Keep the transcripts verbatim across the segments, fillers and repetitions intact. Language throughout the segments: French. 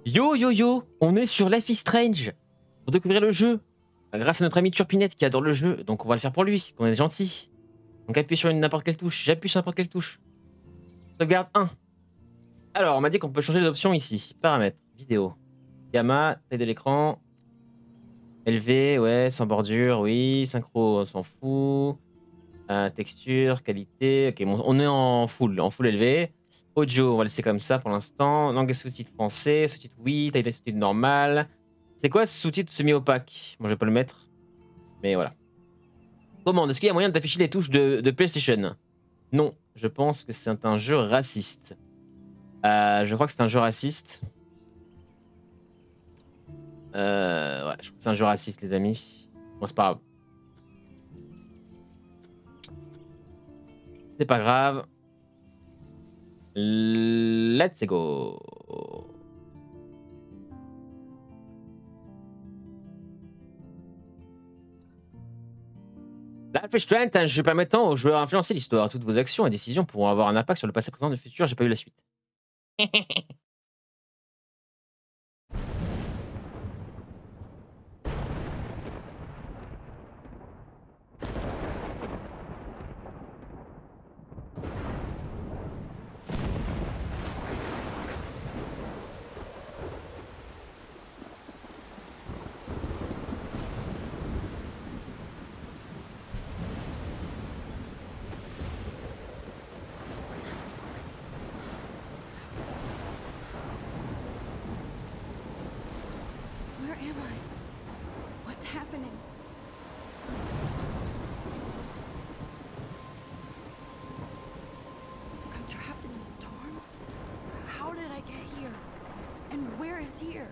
Yo yo yo, on est sur Life is Strange pour découvrir le jeu. Grâce à notre ami Turpinette qui adore le jeu, donc on va le faire pour lui, qu'on est gentil. Donc appuie sur une n'importe quelle touche, j'appuie sur n'importe quelle touche. Sauvegarde un. Alors on m'a dit qu'on peut changer d'option ici. Paramètres, vidéo, gamma, taille de l'écran, élevé, ouais, sans bordure, oui, synchro, on s'en fout. Euh, texture, qualité, ok, bon, on est en full, en full élevé. Audio, on va laisser comme ça pour l'instant. Langue et sous-titres français, sous-titres oui, taille de sous-titres normale. C'est quoi ce sous-titre semi-opaque? Bon, je vais pas le mettre, mais voilà. Commande, est-ce qu'il y a moyen d'afficher les touches de, de PlayStation? Non, je pense que c'est un jeu raciste. Euh, je crois que c'est un jeu raciste. Euh, ouais, je crois que c'est un jeu raciste, les amis. Bon, c'est pas grave. C'est pas grave. Let's go. Life is Strange est un jeu permettant aux joueurs d'influencer l'histoire. Toutes vos actions et décisions pourront avoir un impact sur le passé, présent et le futur. J'ai pas eu la suite. Where am I? What's happening? I'm trapped in a storm? How did I get here? And where is here?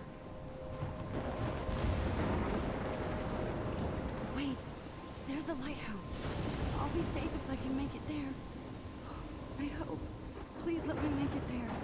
Wait, there's the lighthouse. I'll be safe if I can make it there. I hope. Please let me make it there.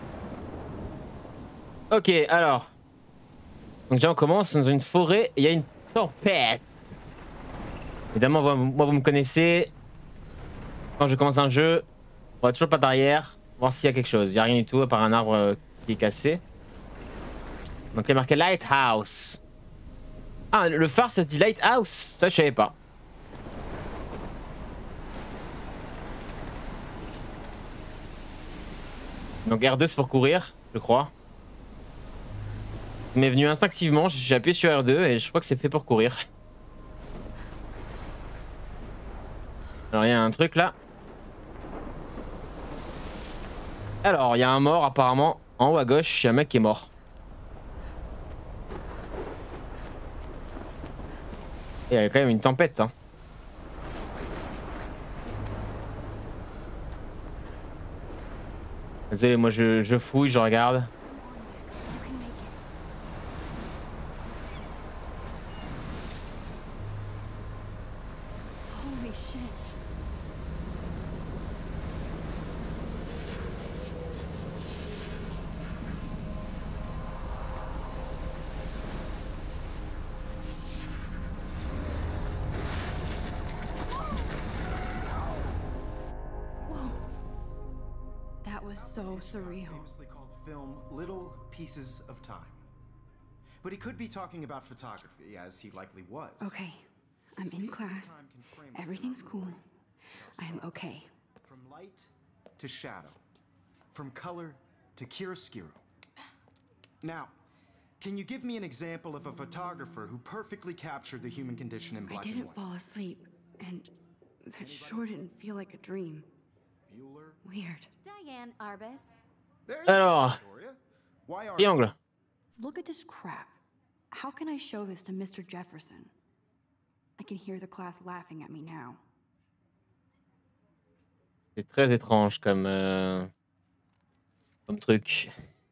Ok, alors. Donc déjà on commence dans une forêt et il y a une tempête. Évidemment, moi vous me connaissez. Quand je commence un jeu, on va toujours pas d'arrière, voir s'il y a quelque chose. Il n'y a rien du tout à part un arbre qui est cassé. Donc il y a marqué Lighthouse. Ah, le phare ça se dit Lighthouse. Ça je savais pas. Donc R deux c'est pour courir, je crois. Il m'est venu instinctivement, j'ai appuyé sur R deux et je crois que c'est fait pour courir. Alors il y a un truc là. Alors il y a un mort apparemment. En haut à gauche, il y a un mec qui est mort. Et il y a quand même une tempête. Hein. Désolé, moi je, je fouille, je regarde. Holy shit. Whoa. That was so surreal. Famously called film Little Pieces of Time. But he could be talking about photography, as he likely was. Okay, I'm in class. Everything's cool. I am okay. From light to shadow. From color to chiaroscuro. Now, can you give me an example of a photographer who perfectly captured the human condition in I black and didn't white? fall asleep, and that sure didn't feel like a dream. Bueller? Weird. Diane Arbus. There you Alors, go, Victoria. Why are triangle. Look at this crap. How can I show this to Mister Jefferson? I can hear the class laughing at me now. C'est très étrange comme, euh, comme truc.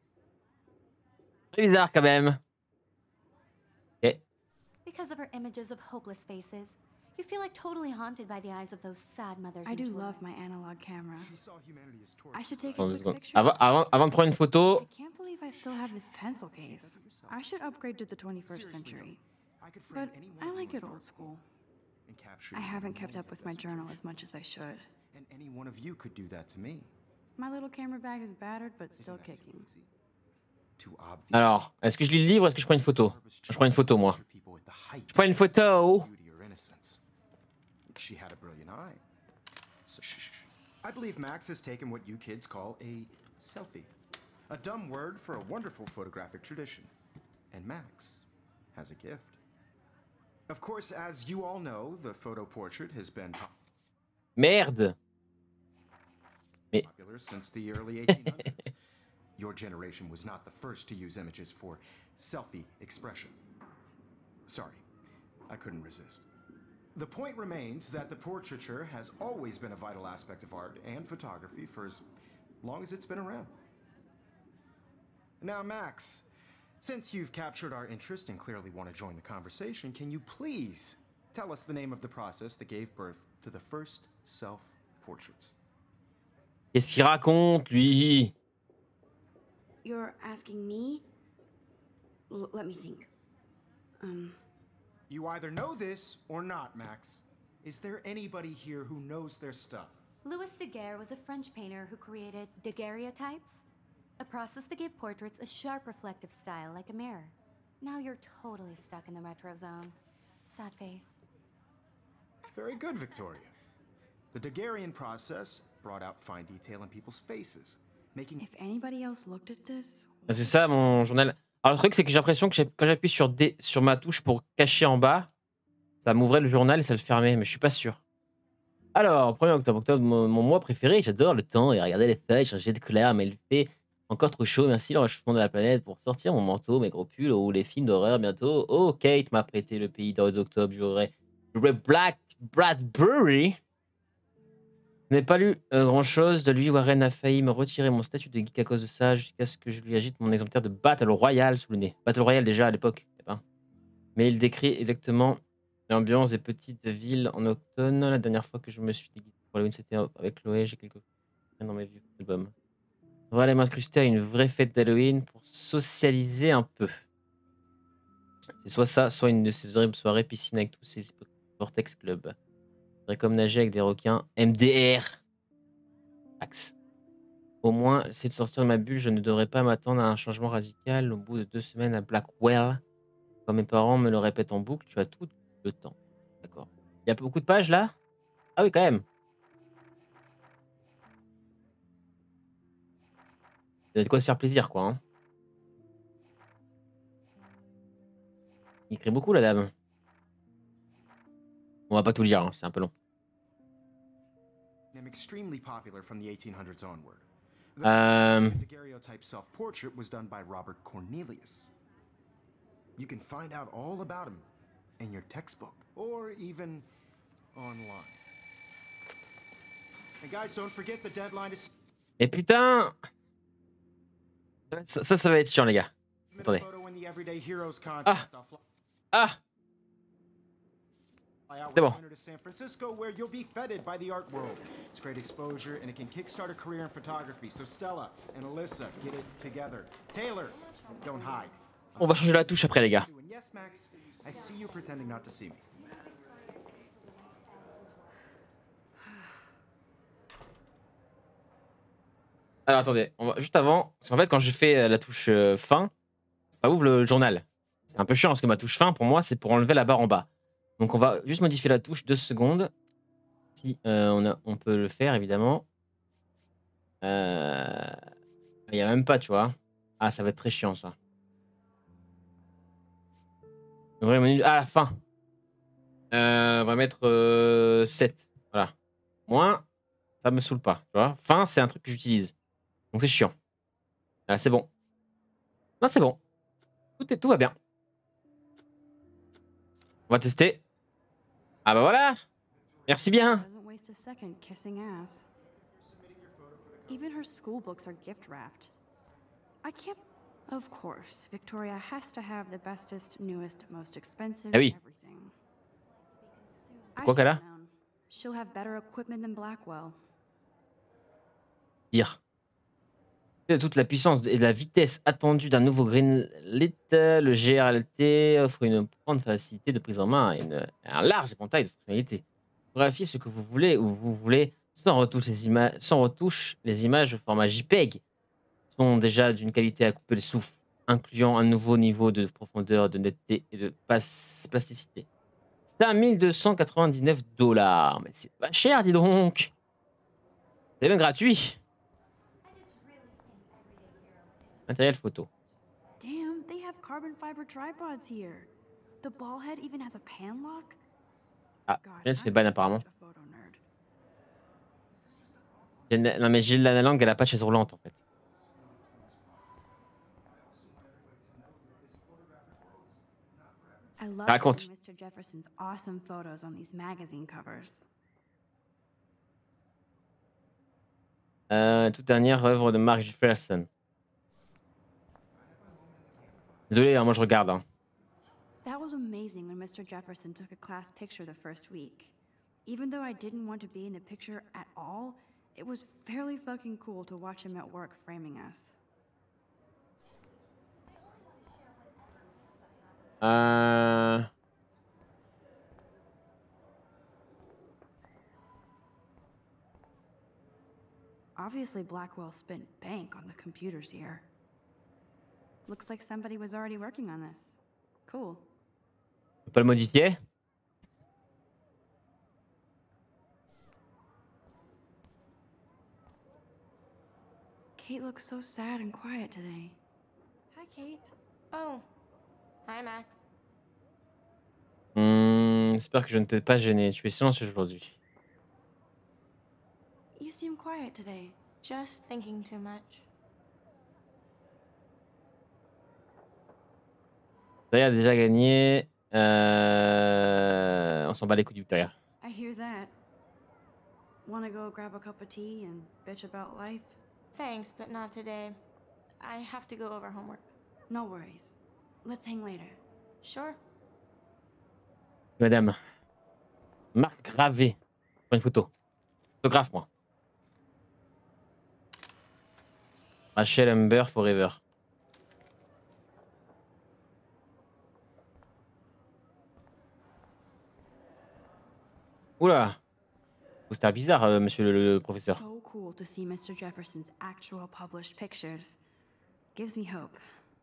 Très bizarre quand même. Ok. Because of her images of hopeless faces, you feel like totally haunted by the eyes of those sad mothers I and do children. love my analog camera. She saw humanity as tortured. I should take a Attends deux quick secondes. picture. Avant, avant, avant de prendre une photo, I can't believe I still have this pencil case. I should upgrade to the twenty-first Seriously, century. I could frame But any one I of like you it in old dark school. and capture I you in haven't a kept moment up with of my desperation. journal as much as I should. And any one of you could do that to me. My little camera bag is battered but still Isn't that too kicking. easy? Too obvious. Alors, est-ce que je lis le livre ou est-ce que je prends une photo? Je prends une photo, moi. Je prends une photo. She had a brilliant eye. So, shh, shh, shh. I believe Max has taken what you kids call a selfie. A dumb word for a wonderful photographic tradition. And Max has a gift. Of course, as you all know, the photo portrait has been Merde. popular since the early eighteen hundreds. Your generation was not the first to use images for selfie expression. Sorry, I couldn't resist. The point remains that the portraiture has always been a vital aspect of art and photography for as long as it's been around. Now, Max, since you've captured our interest and clearly want to join the conversation, can you please tell us the name of the process that gave birth to the first self-portraits? Qu'est-ce qu'il raconte, lui? You're asking me? L let me think. Um... You either know this or not, Max. Is there anybody here who knows their stuff? Louis Daguerre was a French painter who created daguerreotypes, a process that gave portraits a sharp reflective style like a mirror. Now you're totally stuck in the retro zone. Sad face. Very good, Victoria. The Daguerrean process brought out fine detail in people's faces, making... If anybody else looked at this... C'est ça, mon journal. Alors, le truc, c'est que j'ai l'impression que quand j'appuie sur D sur ma touche pour cacher en bas, ça m'ouvrait le journal et ça le fermait, mais je suis pas sûr. Alors, premier octobre, octobre, mon, mon mois préféré, j'adore le temps et regarder les feuilles changer de couleur, mais il fait encore trop chaud. Merci le réchauffement de la planète pour sortir mon manteau, mes gros pulls ou les films d'horreur bientôt. Oh, Kate m'a prêté le pays d'octobre, j'aurais j'aurais Black Bradbury. Je n'ai pas lu euh, grand chose de lui. Warren a failli me retirer mon statut de geek à cause de ça, jusqu'à ce que je lui agite mon exemplaire de Battle Royale sous le nez. Battle Royale déjà à l'époque, mais il décrit exactement l'ambiance des petites villes en automne. La dernière fois que je me suis déguisé pour Halloween, c'était avec Chloé. J'ai quelques dans mes vieux albums. On va aller m'incruster à une vraie fête d'Halloween pour socialiser un peu. C'est soit ça, soit une de ces horribles soirées piscine avec tous ces Vortex Club. Je voudrais comme nager avec des requins. M D R. Axe. Au moins, c'est de sortir de ma bulle. Je ne devrais pas m'attendre à un changement radical au bout de deux semaines à Blackwell. Comme mes parents me le répètent en boucle, tu as tout le temps. D'accord. Il y a beaucoup de pages là? Ah oui, quand même. Il y a de quoi se faire plaisir, quoi. Hein. Il écrit beaucoup, la dame. On va pas tout lire, hein, c'est un peu long. Extremely popular from the eighteen hundreds onward. The Um, daguerreotype self-portrait was done by Robert Cornelius. You can find out all about him in your textbook or even online. And guys, don't forget the deadline is... Et putain, ça, ça, ça va être chiant, les gars. Attendez. Ah, ah. C'est bon. San Francisco, where you'll be feted by the art world. It's great exposure, and it can kickstart a career in photography. So Stella and Alyssa, get it together. Taylor, don't hide. On va changer la touche après, les gars. And yes, Max, I see you pretending not to see me. Alors attendez, on va juste avant, parce qu'en fait quand je fais la touche euh, fin, ça ouvre le journal. C'est un peu chiant parce que ma touche fin pour moi c'est pour enlever la barre en bas. Donc on va juste modifier la touche deux secondes. Si euh, on, a, on peut le faire évidemment. Euh... Il n'y a même pas, tu vois. Ah, ça va être très chiant ça. Ouvrir le menu à la fin. Euh, on va mettre euh, sept. Voilà. Moins, ça me saoule pas. Tu vois. Fin, c'est un truc que j'utilise. Donc c'est chiant. Là, c'est bon. Non, c'est bon. Tout, est, tout va bien. On va tester. Ah bah voilà. Merci bien. Doesn't waste a second kissing ass. Even her school books are gift wrapped. I can't. Of course, Victoria has to have the bestest, newest, most expensive Ah oui. everything. Quoi qu'elle a? She'll have better equipment than Blackwell. Pire. De toute la puissance et la vitesse attendue d'un nouveau Greenlit, le G R L T offre une grande facilité de prise en main et une, un large éventail de fonctionnalités. Photographiez ce que vous voulez où vous voulez, sans retouche, les sans retouche, les images au format JPEG sont déjà d'une qualité à couper le souffle incluant un nouveau niveau de profondeur, de netteté et de plasticité. cinq mille deux cent quatre-vingt-dix-neuf dollars. Mais c'est pas cher, dis donc. C'est même gratuit. Matériel photo. Damn, they have carbon fiber tripods here. The ball head even has a pan lock. Ah, God, elle se fait I'm ban apparemment. such a photo nerd. Non mais Gilles la langue, elle a pas de chaise roulante en fait. I love Raconte. seeing Mister Jefferson's awesome photos on these magazine covers. Euh, toute dernière œuvre de Mark Jefferson. Désolé, hein, moi je regarde. Hein. That was amazing when Mister Jefferson took a class picture the first week. Even though I didn't want to be in the picture at all, it was fairly fucking cool to watch him at work framing us. Euh... Obviously, Blackwell spent bank on the computers here. Looks like somebody was already working on this. Cool. On peut pas le modifier? Kate looks so sad and quiet today. Hi, Kate. Oh, hi, Max. Hmm, J'espère que je ne t'ai pas gêné. Tu es silencieux aujourd'hui. You seem quiet today. Just thinking too much. Victoria a déjà gagné. Euh... On s'en bat les couilles du Victoria. I hear that. Wanna go grab a cup of tea and bitch about life? Thanks, but not today. I have to go over homework. No worries. Let's hang later. Sure. Madame. Marc Gravé. Prends une photo. Photographe, moi. Rachel Amber Forever. Oula. C'était bizarre, euh, monsieur le, le professeur. So cool to see Mister Jefferson's actual published pictures. Gives me hope.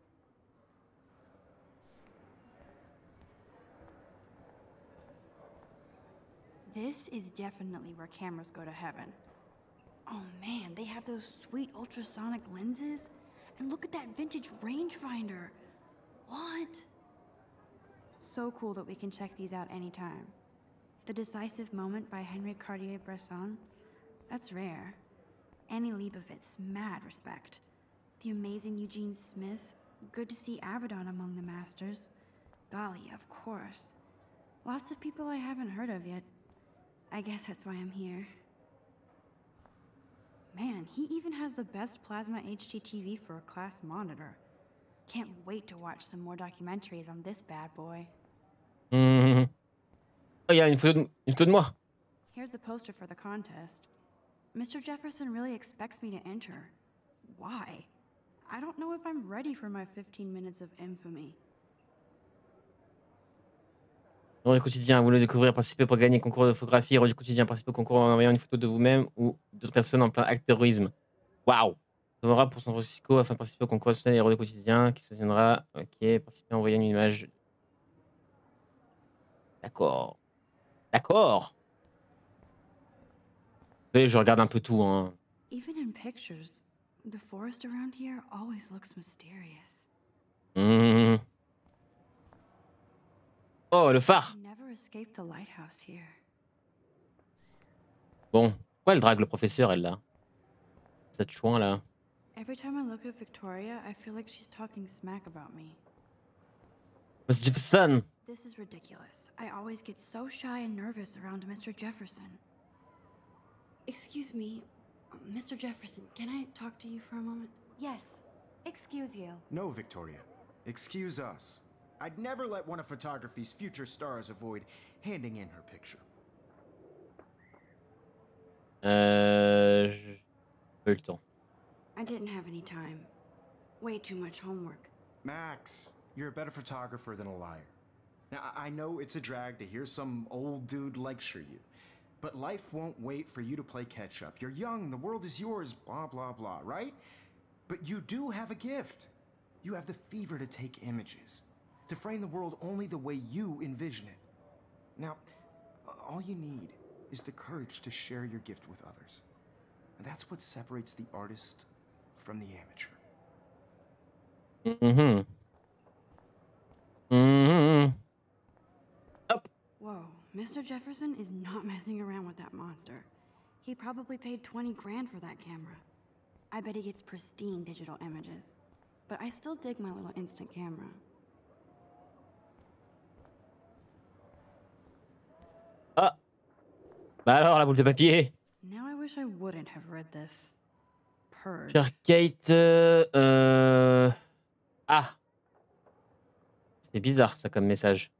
This is definitely where cameras go to heaven. Oh man, they have those sweet ultrasonic lenses. And look at that vintage rangefinder. What? So cool that we can check these out anytime. The Decisive Moment by Henry Cartier-Bresson. That's rare. Annie Leibovitz, mad respect. The amazing Eugene Smith. Good to see Avedon among the masters. Dali, of course. Lots of people I haven't heard of yet. I guess that's why I'm here. Man, he even has the best plasma H D T V for a class monitor. Can't wait to watch some more documentaries on this bad boy. Mmh. Oh, il y a une photo, de, une photo de moi. Here's the poster for the contest. Mister Jefferson really expects me to enter. Why? I don't know if I'm ready for my fifteen minutes of infamy. Héros du quotidien, vous le découvrir, participer pour gagner concours de photographie. Héros du quotidien, participer au concours en envoyant une photo de vous-même ou d'autres personnes en plein acte terrorisme. Waouh! On pour San Francisco afin de participer au concours national Héros du quotidien qui se tiendra. Ok, participer en envoyant une image. D'accord. D'accord. Désolé, je regarde un peu tout. Hein. Even in pictures, the forest around here always looks mysterious. Mmh. Oh, le phare. Never escaped the lighthouse here. Bon, pourquoi elle drague le professeur, elle, là? Cette chouin, là. Every time I look at Victoria, I feel like she's talking smack about me. Mister Jefferson. This is ridiculous. I always get so shy and nervous around Mister Jefferson. Excuse me, Mister Jefferson, can I talk to you for a moment? Yes. Excuse you. No, Victoria. Excuse us. I'd never let one of photography's future stars avoid handing in her picture. Euh... J'ai pas eu le temps. I didn't have any time. Way too much homework. Max, you're a better photographer than a liar. Now, I I know it's a drag to hear some old dude lecture you, but life won't wait for you to play catch up. You're young, the world is yours, blah, blah, blah, right? But you do have a gift. You have the fever to take images, to frame the world only the way you envision it. Now, all you need is the courage to share your gift with others. And that's what separates the artist from the amateur. Mm-hmm. Mm-hmm. Hop. Whoa, Mister Jefferson is not messing around with that monster. He probably paid twenty grand for that camera. I bet he gets pristine digital images. But I still dig my little instant camera. Ah. Bah alors, la boule de papier. Now I wish I wouldn't have read this. Purge. Cher Kate, euh, euh... Ah. C'est bizarre ça comme message.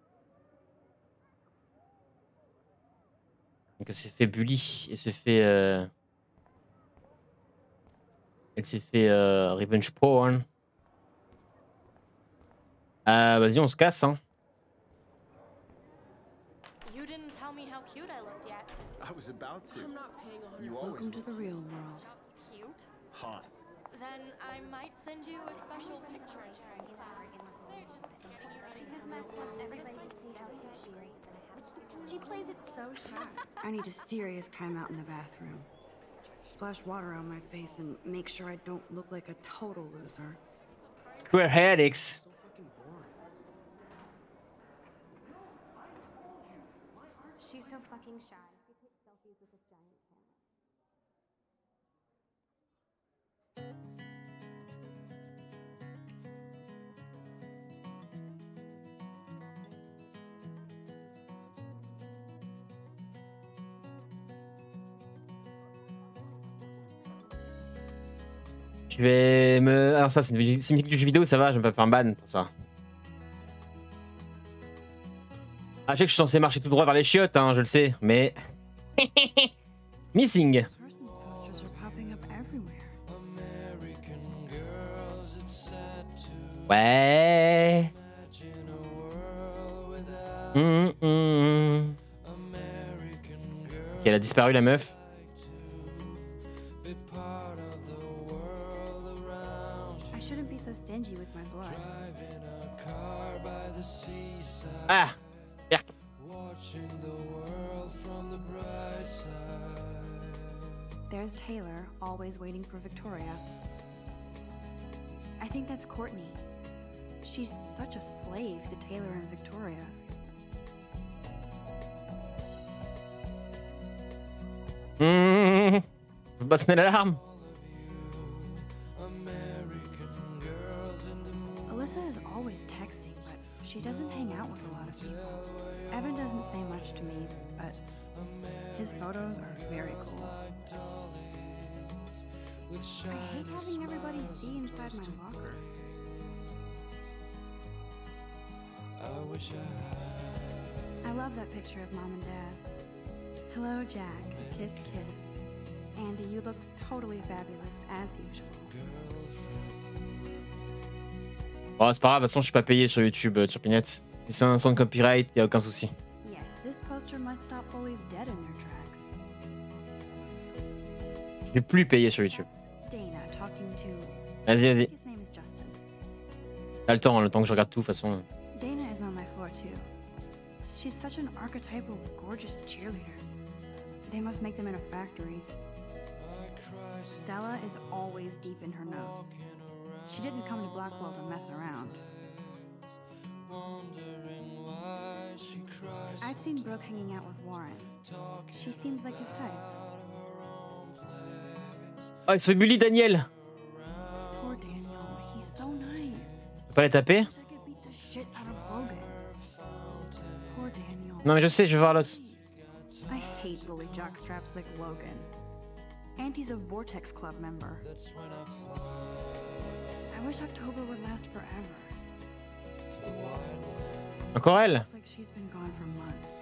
Donc elle s'est fait bully et se fait... Euh... Elle s'est fait euh, revenge porn. Euh, Vas-y, on se casse, hein. You didn't tell me how cute I looked yet. I was about to. I'm not paying a You hundred. always Welcome to look the real world. Just cute. hot. Then I might send you a special picture. They're just getting you ready. Because Max wants everybody to see how hip she is. She plays it so sharp. I need a serious timeout in the bathroom. Splash water on my face and make sure I don't look like a total loser. Queer headaches. She's so fucking shy. She takes selfies with this giant camera. Je vais me... Alors ça, c'est une musique c'est une musique du jeu vidéo, ça va, je vais me pas faire un ban pour ça. Ah, je sais que je suis censé marcher tout droit vers les chiottes, hein, je le sais, mais... Missing. Person's posters are popping up everywhere. Ouais. Hum, hum. Ok, elle a disparu, la meuf. I shouldn't be so stingy with my blood. Ah. Merde. There's Taylor, always waiting for Victoria. I think that's Courtney. She's such a slave to Taylor and Victoria. Mmh. Faut pas sonner l'alarme. Alyssa is always texting, but she doesn't hang out with a lot of people. Evan doesn't say much to me, but his photos are very cool. I hate having everybody see inside my locker. I love that picture of Mom and Dad. Hello, Jack. Kiss, kiss. Andy, you look totally fabulous, as usual. Bon, c'est pas grave, de toute façon, je suis pas payé sur YouTube, euh, sur Pinette. Si c'est un son de copyright, y a aucun souci. Yes, this poster must stop bullies dead in their tracks. Je suis plus payé sur YouTube. Dana talking to... Vas-y, I vas-y. think his name is Justin. T'as le temps, hein, le temps que je regarde tout, de toute façon. Dana is on my floor too. She's such an archetypal, gorgeous cheerleader. They must make them in a factory. Stella is always deep in her notes. She didn't come to Blackwell to mess around. I've seen Brooke hanging out with Warren. She seems like his type. Oh, il se fait bully, Daniel. Poor Daniel, he's so nice. Faut pas les taper? Wish I could beat the shit out of Logan. Poor Daniel. Non, mais je sais, je vais voir l'os. I hate bully jockstraps like Logan. And he's a Vortex Club member. I wish October would last forever. Encore elle? Looks like she's been gone for months.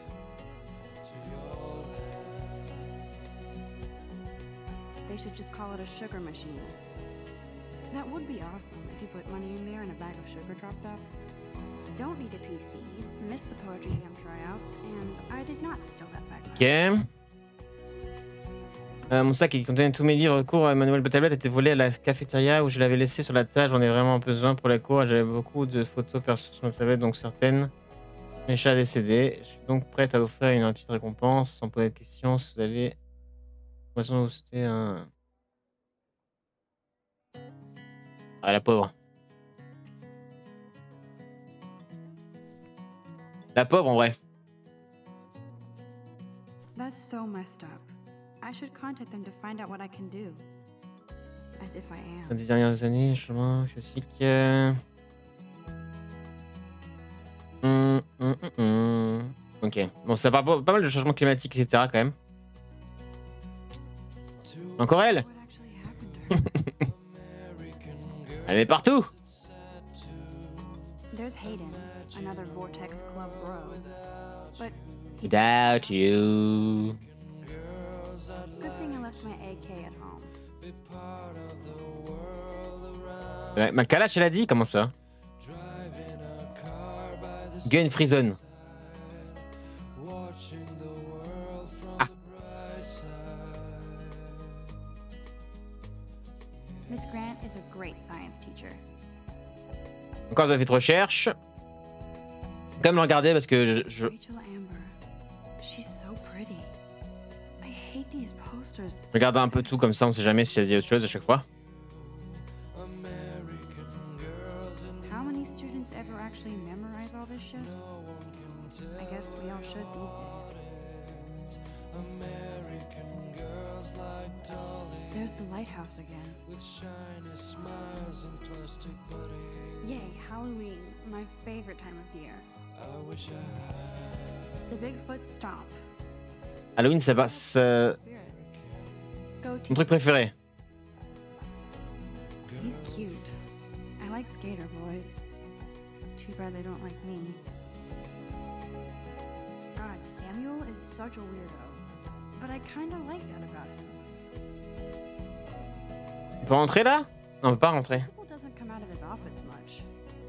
They should just call it a sugar machine. That would be awesome if you put money in there and a bag of sugar dropped up. Don't need a P C, missed the Poetry Jam tryouts, and I did not steal that bag. Ok. Euh, mon sac qui contenait tous mes livres cours, Emmanuel Tablette était volé à la cafétéria où je l'avais laissé sur la table. J'en ai vraiment besoin pour les cours. J'avais beaucoup de photos perso sur ma tablette, donc certaines. Mes chats décédés. Je suis donc prête à offrir une petite récompense. Sans poser de questions, si vous allez. Poisson, c'était un. Ah, la pauvre. La pauvre en vrai. That's so messed up. I should contact them to find out what I can do. As if I Dans am. les dernières années, chemin classique. Euh... Hum, hum, hum, hum. Ok. Bon, ça parle pas mal de changements climatiques, et cetera quand même. Encore elle. What actually happened to her? Elle est partout. There's Hayden, another Vortex Club bro. But Without you. good thing I left my A K at home. Ouais, ma Kalash, elle a dit. Comment ça? Gun Free Zone. Ah. Miss Grant is a great science teacher. Encore de la recherche. Quand même le regarder parce que je, je... Rachel Amber. She's so pretty. I hate these posters. je regarde un peu tout comme ça, on sait jamais s'il y a autre chose à chaque fois. How many students ever actually memorize all this shit? I guess we all should these days. There's the lighthouse again. Yay, Halloween, my favorite time of year. The Bigfoot stomp. Halloween, ça va. C'est Spirit. Go mon to. truc préféré. He's cute. I like skater boys. Too bad they don't like me. God, Samuel is such a weirdo. But I kinda like that about him. On peut rentrer là? Non, on peut pas rentrer. People doesn't come out of his office much.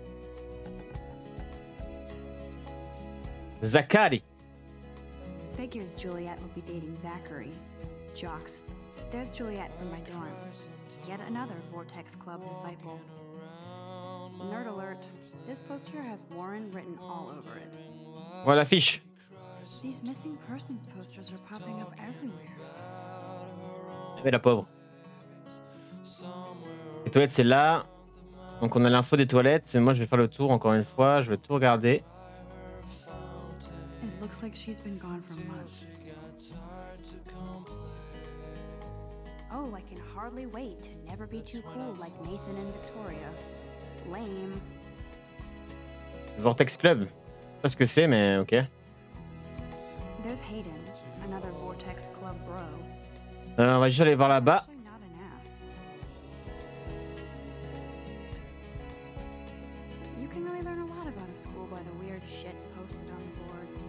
Zachary. Figures Juliet will be dating Zachary. Jocks. There's Juliet from my dorm. Yet another Vortex Club disciple. Nerd alert. This poster has Warren written all over it. Voilà l'affiche. These missing persons posters are popping up everywhere. Mais la pauvre. Les toilettes, c'est là. Donc on a l'info des toilettes. Moi, je vais faire le tour encore une fois. Je vais tout regarder. It looks like she's been gone for months. Oh, I can hardly wait to never be too cool like Nathan and Victoria. Lame. Vortex Club. Je sais pas ce que c'est, mais ok. There's Hayden, another Vortex Club bro. Euh, on va juste aller voir là-bas. Actually not an ass. You can really learn a lot about a school by the weird shit posted on the boards.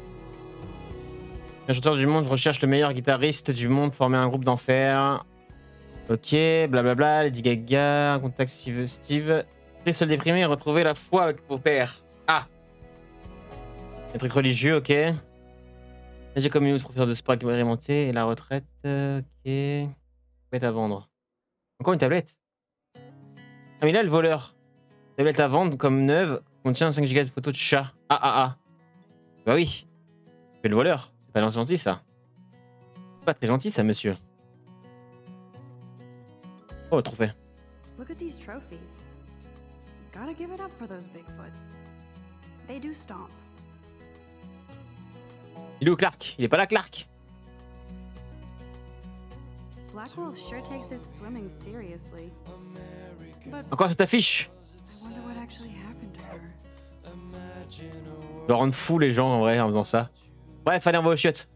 Un chanteur du monde recherche le meilleur guitariste du monde pour former un groupe d'enfer. Ok, blablabla, Lady Gaga, contact Steve. Steve. Les seuls déprimés, retrouver la foi avec vos pères. Ah! Les trucs religieux, ok. J'ai comme une professeur de sport expérimenté et la retraite, euh, ok. Tablette à vendre. Encore une tablette. Ah mais là le voleur. Tablette à vendre comme neuve, contient cinq gigas de photos de chat. Ah ah ah. Bah oui. C'est le voleur. C'est pas gentil ça. C'est pas très gentil ça monsieur. Oh le trophée. Look at these trophies. Gotta give it up for those Bigfoots. They do stomp. Il est où Clark? Il est pas là Clark? Blackwell sure takes its swimming seriously. But Encore cette affiche. I wonder what actually happened to her. Je dois rendre fou les gens en vrai en faisant ça. Bref, allez on va aux chiottes.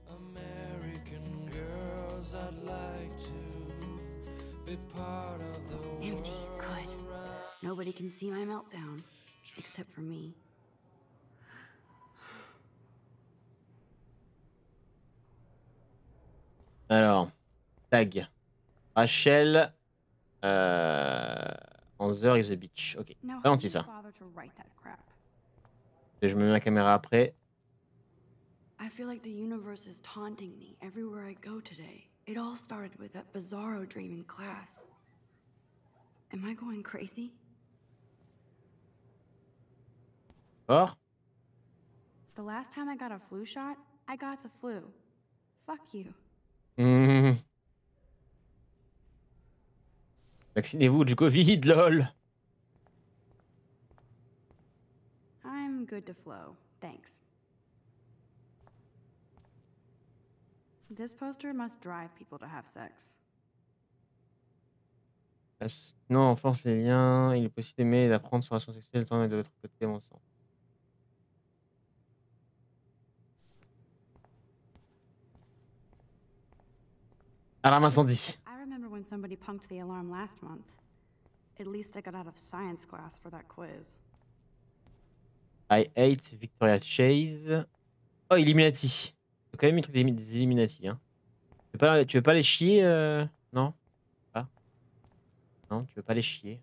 Empty. Good. Nobody can see my meltdown. Except for me. Alors, tag. Rachel. Euh... onze heures is a bitch. Ok. Now, Pas how gentil did you ça. bother to write that crap? Et je me mets ma caméra après. I feel like the universe is taunting me everywhere I go today. It all started with that bizarro dream in class. Am I going crazy? Or The last time I got a flu shot, I got the flu. Fuck you. Mmh. Vaccinez-vous du Covid, lol. I'm good to flow, thanks. This poster must drive people to have sex. Non, enfance les liens, il est possible d'aimer et d'apprendre sur la relation sexuelle tant de votre côté, mon sang. Alarme incendie. I remember when somebody punked the alarm last month. At least I got out of science class for that quiz. I hate Victoria Chase. Oh, Illuminati. Il y a quand même une truc des, des Illuminati. Hein. Tu, veux pas, tu veux pas les chier euh... Non pas. Non, tu veux pas les chier.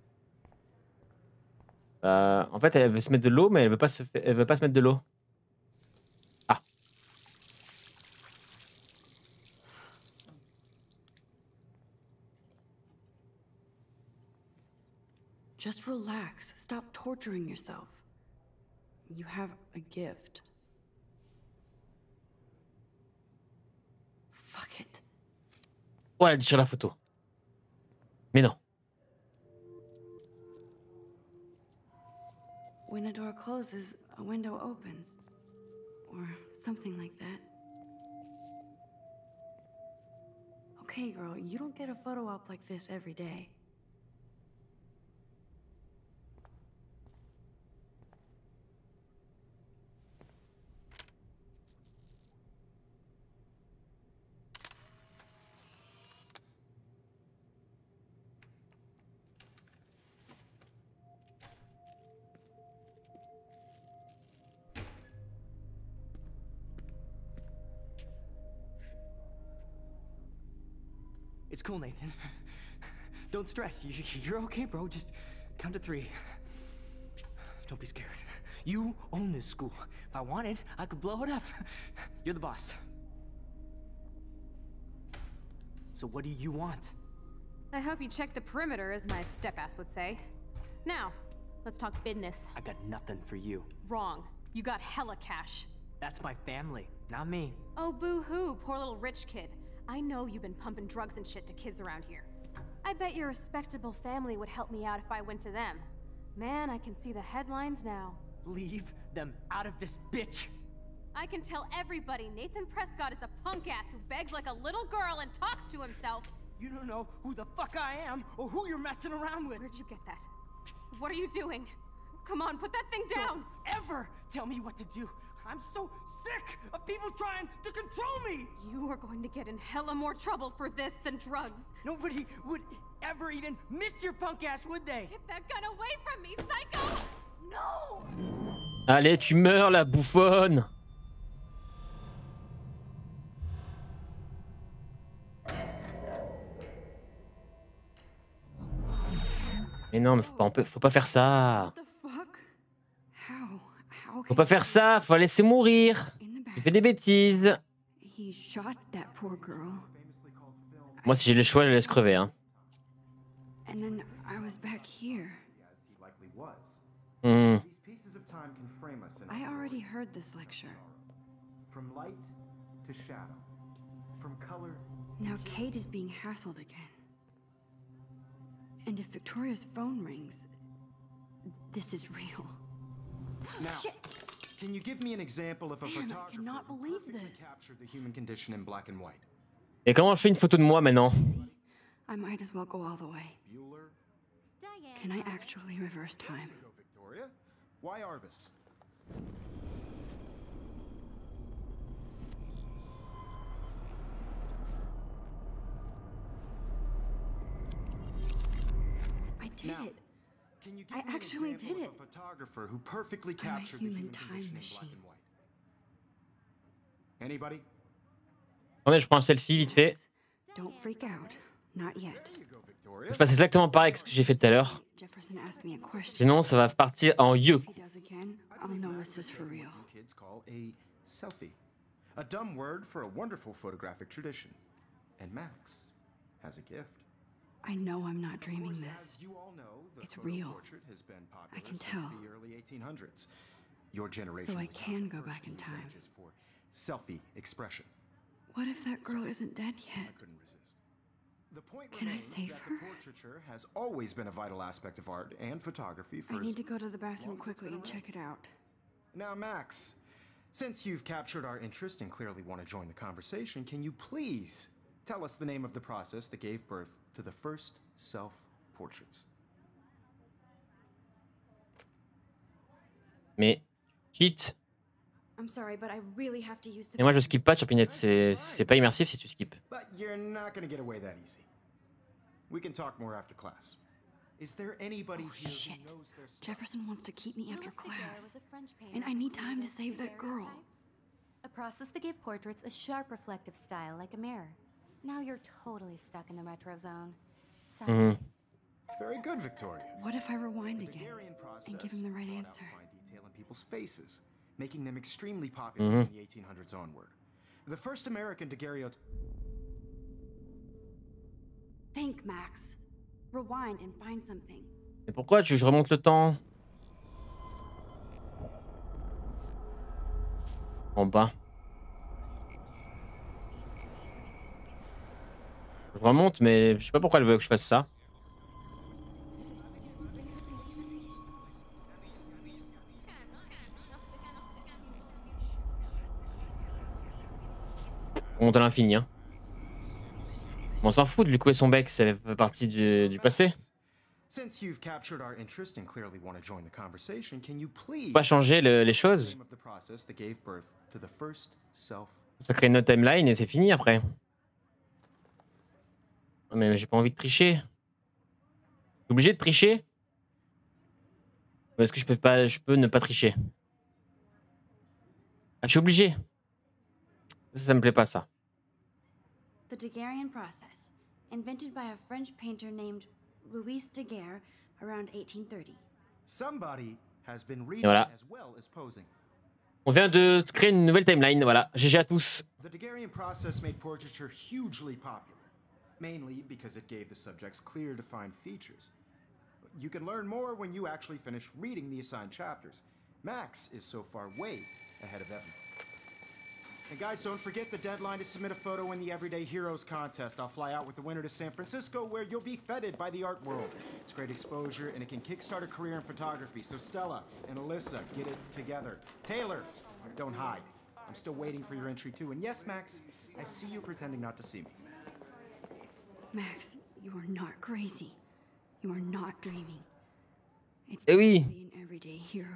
Euh, en fait, elle veut se mettre de l'eau, mais elle veut pas se, fa... elle veut pas se mettre de l'eau. Ah. Just relax. Stop torturing yourself. You have a gift. Fuck it. Oh, elle a déchiré la photo. Mais non. When a door closes, a window opens. Or something like that. Okay, girl, you don't get a photo op like this every day. It's cool, Nathan. Don't stress. You, you're okay, bro. Just count to three. Don't be scared. You own this school. If I wanted, I could blow it up. You're the boss. So what do you want? I hope you check the perimeter, as my step-ass would say. Now, let's talk business. I got nothing for you. Wrong. You got hella cash. That's my family, not me. Oh, boo-hoo, poor little rich kid. I know you've been pumping drugs and shit to kids around here. I bet your respectable family would help me out if I went to them. Man, I can see the headlines now. Leave them out of this bitch. I can tell everybody Nathan Prescott is a punk ass who begs like a little girl and talks to himself. You don't know who the fuck I am or who you're messing around with. Where'd you get that? What are you doing? Come on, put that thing down! Don't ever tell me what to do. I'm so sick of people trying to control me! You are going to get in hella more trouble for this than drugs. Nobody would ever even miss your punk ass, would they? Get that gun away from me, psycho! No! Allez, tu meurs, la bouffonne! Mais non, mais faut pas, on peut, faut pas faire ça. What the fuck? How? How Faut pas faire ça, faut la laisser mourir. Il fait des bêtises. He shot that poor girl. Moi, si j'ai le choix, je la laisse crever. Hein. And then I was back here. Hmm. I already heard this lecture. From light to shadow, from color. Now Kate is being hassled again. And if Victoria's phone rings, this is real. Now, Shit. can you give me an example of a Damn, I photographer cannot who believe perfectly this. captured the human condition in black and white? Et comment je fais une photo de moi maintenant? I might as well go all the way. Bueller? Diane. Can I actually reverse time? Go, Victoria. Why Arbus? I did Now, it. Can you give I me actually an example did of it. a photographer who perfectly I'm a captured the human human time condition in black machine. and white? Anybody? Attendez, je prends un selfie vite fait. Don't freak out. Not yet. There you go, Victoria. Je fasse exactement pareil que ce que j'ai fait tout à l'heure. Jefferson asked me a question. Sinon, ça va partir en yeux. If he does again, I I'll believe know that this is is for what real. you kids call a selfie. A dumb word for a wonderful photographic tradition. And Max has a gift. I know I'm not Of dreaming course, this. as you all know, the It's photo real. portrait has been popular I can since tell. the early eighteen hundreds. Your generation So I was not can the go first back to in use time. images for selfie expression. What if that girl isn't dead I yet? couldn't resist. The point Can I remains save that her? the portraiture has always been a vital aspect of art and photography for I as need to go to the bathroom long as it's quickly been and check it out. Now, Max, since you've captured our interest and clearly want to join the conversation, can you please tell us the name of the process that gave birth to the first self-portraits? Mais, cheat. I'm sorry, but I really have to use the Et moi, je skip pas sur Pinette. C'est c'est pas immersif si tu skips. But you're not going to get away that easy. We can talk more after class. Is there anybody Oh, here shit. who knows their stuff? Jefferson wants to keep me after Louis Daguerre class. was a French painter And I who need time to created save that girl. daguerreotypes, a process that gave portraits a sharp reflective style like a mirror. Now you're totally stuck in the retro zone. Sad Mhm. face. Very good, Victoria. What if I rewind The again Daguerrean process and give him the right brought out answer? fine detail in people's faces, making them extremely popular Mhm. from the eighteen hundreds onward. The first American daguerreotype. Think, Max. Rewind and find something. Mais pourquoi tu veux que je remonte le temps? En bas. Je remonte, mais je sais pas pourquoi elle veut que je fasse ça. On monte à l'infini, hein. On s'en fout de lui couper son bec, ça fait partie du, du passé. Since you've captured our interest and clearly want to join the conversation, can you please Pas changer le- les choses. name of the process that gave birth to the first self? Ça crée une autre timeline et c'est fini après. Non, mais j'ai pas envie de tricher. Je suis obligé de tricher? Ou est-ce que je peux pas, je peux ne pas tricher? Ah, je suis obligé. Ça, ça me plaît pas ça. The Daguerrean process, invented by a French painter named Louis Daguerre around eighteen thirty. Somebody has been reading voilà. as well as posing. On vient de créer une nouvelle timeline, voilà. G G à tous. The Daguerrean process made portraiture hugely popular, mainly because it gave the subjects clear, defined features. You can learn more when you actually finish reading the assigned chapters. Max is so far way ahead of everyone. And guys, don't forget the deadline to submit a photo in the Everyday Heroes contest. I'll fly out with the winner to San Francisco, where you'll be feted by the art world. It's great exposure, and it can kickstart a career in photography. So Stella and Alyssa, get it together. Taylor, don't hide. I'm still waiting for your entry too. And yes, Max, I see you pretending not to see me. Max, you are not crazy. You are not dreaming. It's Eh oui. totally an everyday hero.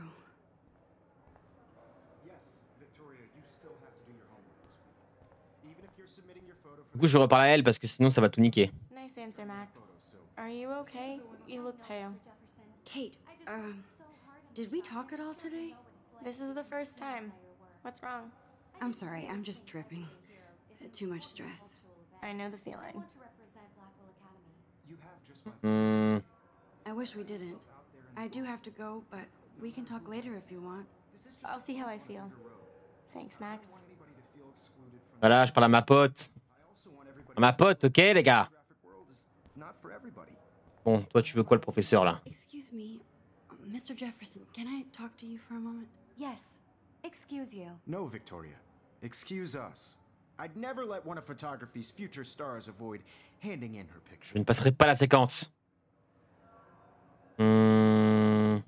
Yes, Victoria, you still have to do your homework this week. Even if you're submitting your photo for Du coup, je reparle à elle parce que sinon ça va tout niquer. Nice answer, Max. Are you okay? You look pale. Kate, um, did we talk at all today? This is the first time. What's wrong? I'm sorry, I'm just tripping. Too much stress. I know the feeling. Want to represent Blackwell Academy. you have just my Hmm. I wish we didn't. I do have to go, but we can talk later if you want. I'll see how I feel. Thanks, Max. anybody to feel excluded from Voilà, je parle à ma pote. I also want everybody À ma pote, ok les gars? graphic world is not for everybody. Bon, toi tu veux quoi le professeur là? Excuse me, Mister Jefferson, can I talk to you for a moment? Yes. Excuse you. No, Victoria. Excuse us. I'd never let one of photography's future stars avoid handing in her picture. Je ne passerai pas la séquence. Hmm.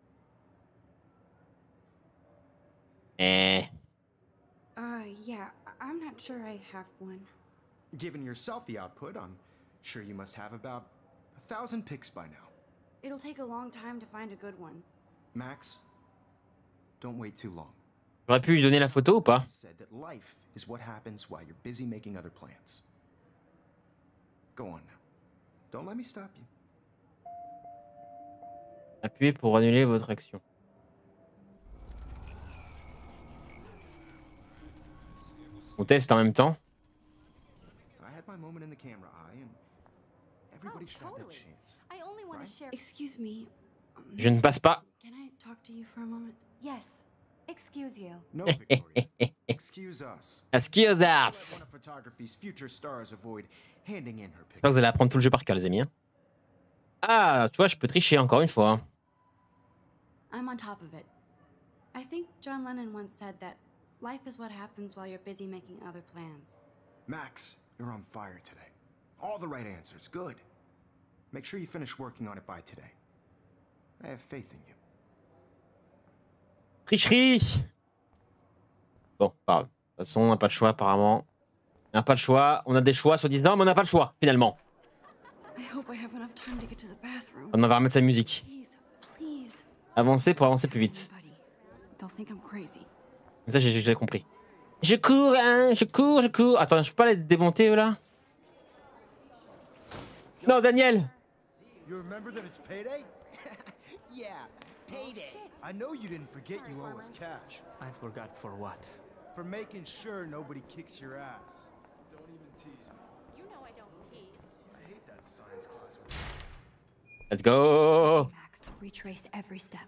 Eh. Uh, yeah, I- I'm not sure I have one. Given your selfie output, I'm sure you must have about a thousand pics by now. It'll take a long time to find a good one. Max, don't wait too long. J'aurais pu lui donner la photo ou pas? Said that life is what happens while you're busy making other plans. Go on now. Don't let me stop you. Appuyez pour annuler votre action. On teste en même temps. I had my moment in the camera eye, and everybody Oh, should have that totally. chance. I only want Right? to share. Excuse me. Je ne passe pas. Can I talk to you for a moment? Yes. Excuse you. No, Victoria. Excuse us. Excuse Let us. one of photography's future stars avoid handing in her J'espère que picture. vous allez apprendre tout le jeu par cœur, les amis. hein. Ah, tu vois, je peux tricher encore une fois. hein. I'm on top of it. I think John Lennon once said that life is what happens while you're busy making other plans. Max, you're on fire today. All the right answers. Good. Make sure you finish working on it by today. I have faith in you. Tricherie. Bon, pas grave. De toute façon, on n'a pas le choix, apparemment. On n'a pas le choix. On a des choix, soi-disant, mais on n'a pas le choix, finalement. I hope I have enough time to get to the bathroom. On va remettre sa musique. Please, please. Avancer pour avancer plus vite. Buddy. They'll think I'm crazy. Comme ça, j'ai j'ai compris. Je cours, hein, je cours, je cours. Attends, je peux pas les démonter, eux, là? Non, Daniel! You remember that it's payday? Yeah, payday. I know you didn't forget you owe us cash. I forgot for what? For making sure nobody kicks your ass. Don't even tease me. You know I don't tease. I hate that science class. Let's go! Max, retrace every step.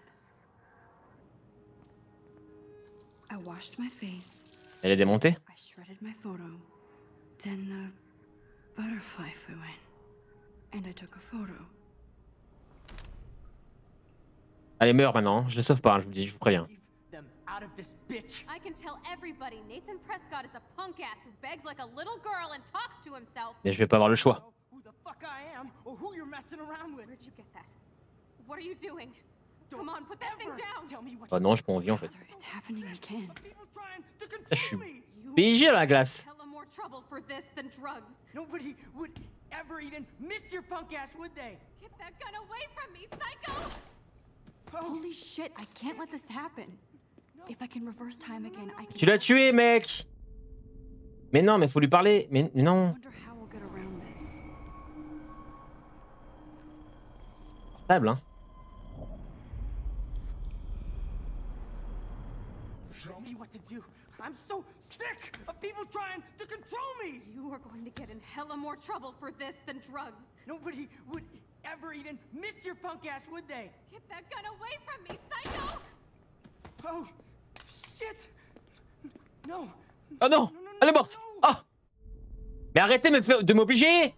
I washed my face. Elle est démontée? I shredded my photo. Then the butterfly flew in. And I took a photo. Allez, meurs maintenant. Je le sauve pas, hein, je vous dis, je vous préviens. Leave them out of this bitch. I can tell everybody Nathan Prescott is a punk ass who begs like a little girl and talks to himself. Mais je vais pas avoir le choix. Know who the fuck I am or who you're messing around with. Where'd you get that? What are you doing? Don't Come on, put that thing ever down. Tell me what Oh non, j'ai pas envie, en fait. Sir, it's happening again. people trying to Là, je control suis me. You P J à la glace. hella more trouble for this than drugs. Nobody would ever even miss your punk ass, would they? Get that gun away from me, psycho! Holy shit, I can't let this happen. If I can reverse time again, I can. Tu l'as tué, mec! Mais non, mais faut lui parler. Mais, mais I non. wonder how we'll get around this. Portable, hein. Tell me what to do. I'm so sick of people trying to control me. You are going to get in hella more trouble for this than drugs. Nobody would ever even miss your punk ass, would they? Get that gun away from me, psycho! Oh, shit! No. Oh non! Elle est morte! Oh! Mais arrêtez de me faire- de m'obliger!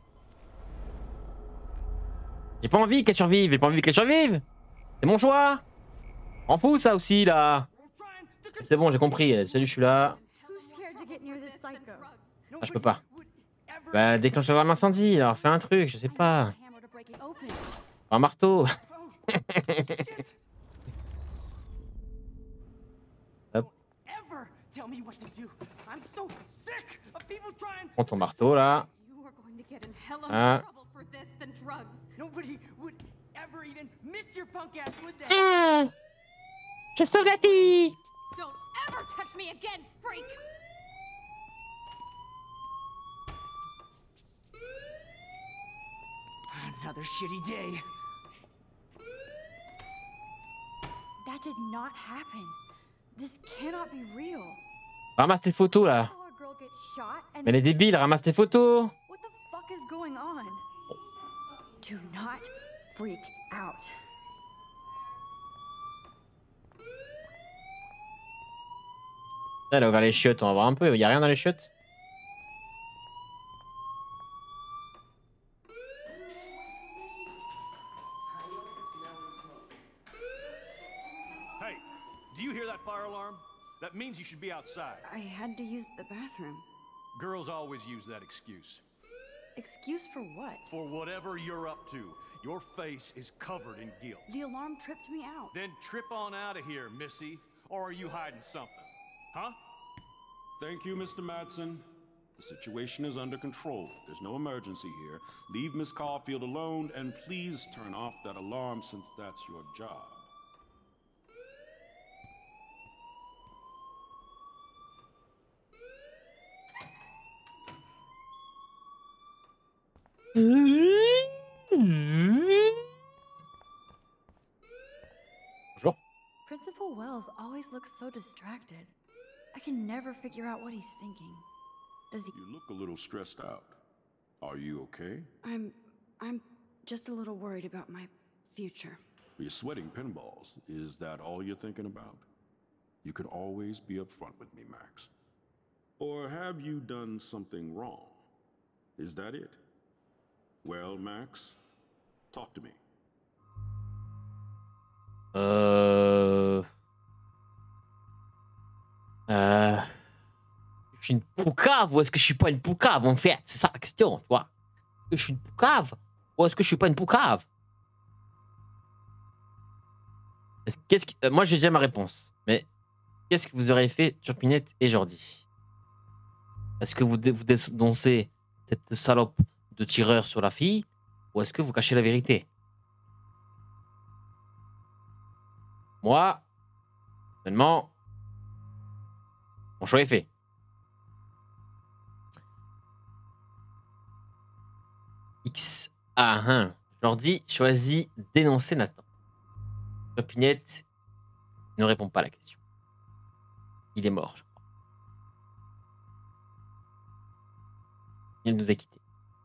J'ai pas envie qu'elle survive, j'ai pas envie qu'elle survive! C'est mon choix! En fous ça aussi là! Trying to control C'est bon, j'ai compris. Salut, je suis là. Hella more scared to trouble get for near this this than psycho? drugs. Ah, je peux pas. would ever Bah, déclenche l'alarme incendie, alors fais un truc, je sais pas. Hammer to break it open. Un marteau. Oh, shit! Hop. Ever tell me what to do. I'm so sick of people trying. Prends ton marteau là. You are going to get in hella Ah. more trouble for this than drugs. Nobody would ever even miss your punk ass, would they? Mmh. Je sauve la fille! Don't ever touch me again, freak! Another shitty day. That did not happen. This cannot be real. Ramasse tes photos là. I saw a girl get shot and Mais elle est débile, ramasse tes photos. what the fuck is going on? Do not freak out. Elle a ouvert les chiottes, on va voir un peu. Y'a rien dans les chiottes? Hey, do you hear that fire alarm? That means you should be outside. I had to use the bathroom. Girls always use that excuse. Excuse for what? For whatever you're up to, your face is covered in guilt. The alarm tripped me out. Then trip on out of here, Missy. Or are you hiding something? Huh? Thank you, Mister Madsen. The situation is under control. There's no emergency here. Leave Miss Caulfield alone, and please turn off that alarm since that's your job. Bonjour. Principal Wells always looks so distracted. I can never figure out what he's thinking. Does he? You look a little stressed out. Are you okay? I'm. I'm just a little worried about my future. You're sweating pinballs. Is that all you're thinking about? You can always be upfront with me, Max. Or have you done something wrong? Is that it? Well, Max, talk to me. Euh... Euh... Je suis une poucave ou est-ce que je suis pas une poucave en fait? C'est ça la question, tu vois. Est-ce que je suis une poucave ou est-ce que je suis pas une poucave? Qu'est-ce que... Moi j'ai déjà ma réponse, mais qu'est-ce que vous auriez fait Turpinette et Jordi? Est-ce que vous, dé vous dénoncez cette salope de tireur sur la fille ou est-ce que vous cachez la vérité? Moi, finalement, mon choix est fait. X A un. Jordi choisit dénoncer Nathan. Turpinette ne répond pas à la question. Il est mort, je crois. Il nous a quittés.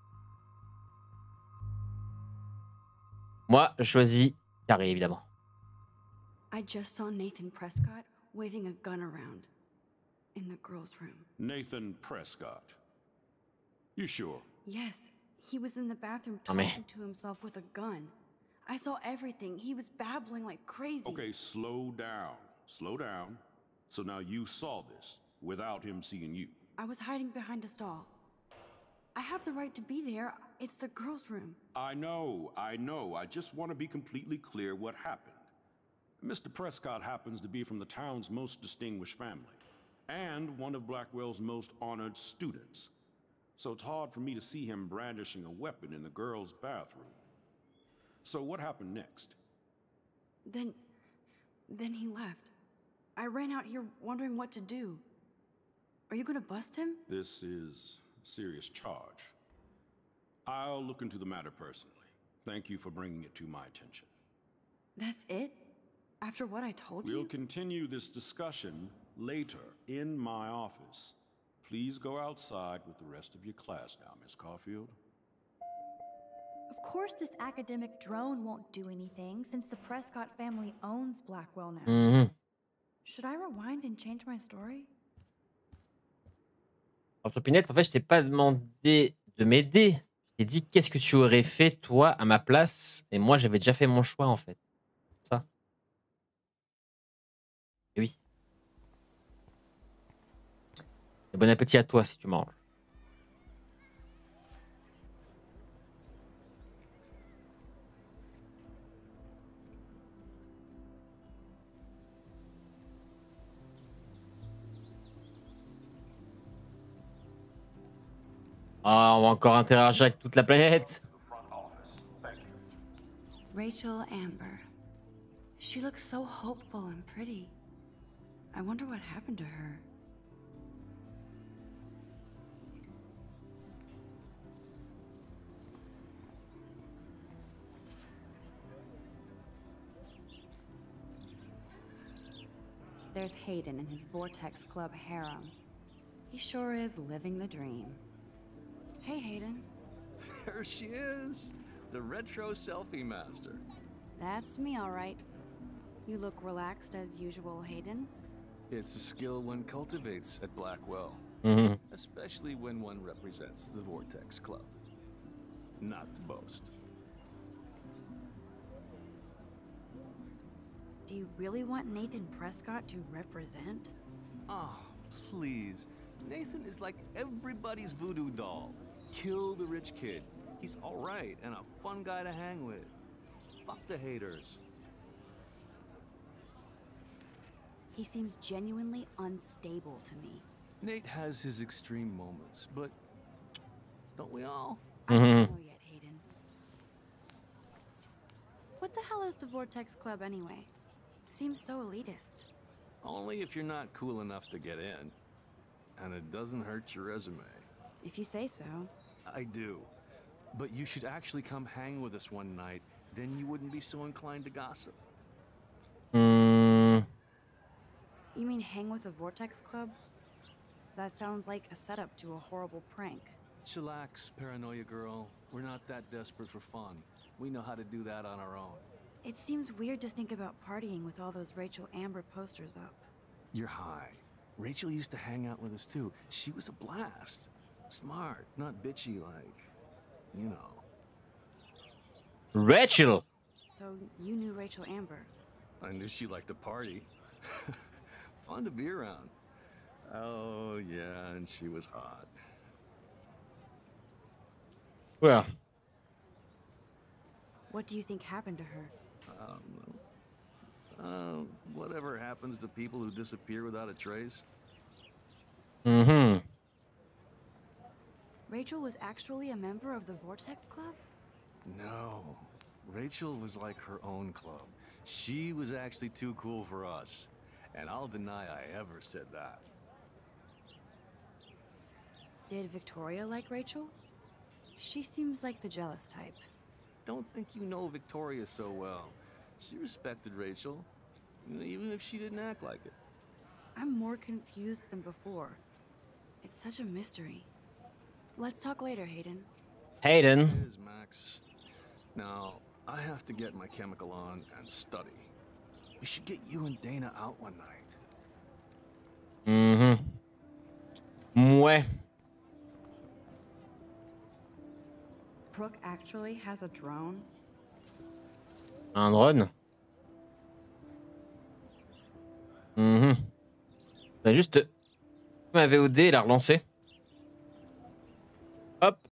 Moi, je choisis Carré, évidemment. I just saw Nathan Prescott waving a gun around in the girls' room. Nathan Prescott. You sure? Yes, he was in the bathroom Oh, man. talking to himself with a gun. I saw everything. He was babbling like crazy. Okay, slow down. Slow down. So now you saw this without him seeing you. I was hiding behind a stall. I have the right to be there. It's the girls' room. I know, I know. I just want to be completely clear what happened. Mister Prescott happens to be from the town's most distinguished family, and one of Blackwell's most honored students. So it's hard for me to see him brandishing a weapon in the girls' bathroom. So what happened next? Then... then he left. I ran out here wondering what to do. Are you gonna bust him? This is a serious charge. I'll look into the matter personally. Thank you for bringing it to my attention. That's it? After what I told you? We'll continue this discussion later in my office. Please go outside with the rest of your class now, Miss Caulfield. Of course this academic drone won't do anything since the Prescott family owns Blackwell now. Mm-hmm. Should I rewind and change my story? Alors, Turpinette, en fait, je t'ai pas demandé de m'aider. Je t'ai dit qu'est-ce que tu aurais fait, toi, à ma place. Et moi, j'avais déjà fait mon choix, en fait. Ça. Et oui. Et bon appétit à toi, si tu manges. Ah, on va encore interagir avec toute la planète. Rachel Amber. She looks so hopeful and pretty. I wonder what happened to her. There's Hayden and his Vortex Club harem. He sure is living the dream. Hey, Hayden. There she is, the retro selfie master. That's me, all right. You look relaxed as usual, Hayden. It's a skill one cultivates at Blackwell, Mm-hmm. especially when one represents the Vortex Club. Not to boast. Do you really want Nathan Prescott to represent? Oh, please. Nathan is like everybody's voodoo doll. Kill the rich kid. He's all right and a fun guy to hang with. Fuck the haters. He seems genuinely unstable to me. Nate has his extreme moments, but don't we all? I don't know yet, Hayden. What the hell is the Vortex Club anyway? It seems so elitist. Only if you're not cool enough to get in. And it doesn't hurt your resume. If you say so. I do. But you should actually come hang with us one night, then you wouldn't be so inclined to gossip. Mm. You mean hang with a Vortex Club? That sounds like a setup to a horrible prank. Chillax, paranoia girl. We're not that desperate for fun. We know how to do that on our own. It seems weird to think about partying with all those Rachel Amber posters up. You're high. Rachel used to hang out with us too. She was a blast. Smart, not bitchy like, you know. Rachel! So you knew Rachel Amber. I knew she liked to party. Fun to be around. Oh, yeah, and she was hot. Well. What do you think happened to her? I don't know. Uh, whatever happens to people who disappear without a trace. Mm-hmm. Rachel was actually a member of the Vortex Club? No. Rachel was like her own club. She was actually too cool for us. And I'll deny I ever said that. Did Victoria like Rachel? She seems like the jealous type. Don't think you know Victoria so well. She respected Rachel, even if she didn't act like it. I'm more confused than before. It's such a mystery. Let's talk later, Hayden. Hayden. It is, Max. Now, I have to get my chemical on and study. We should get you and Dana out one night. Mm-hmm. Ouais. Brooke actually has a drone? Un drone. Mhm. Bah juste... Ma V O D, il a relancé. Hop.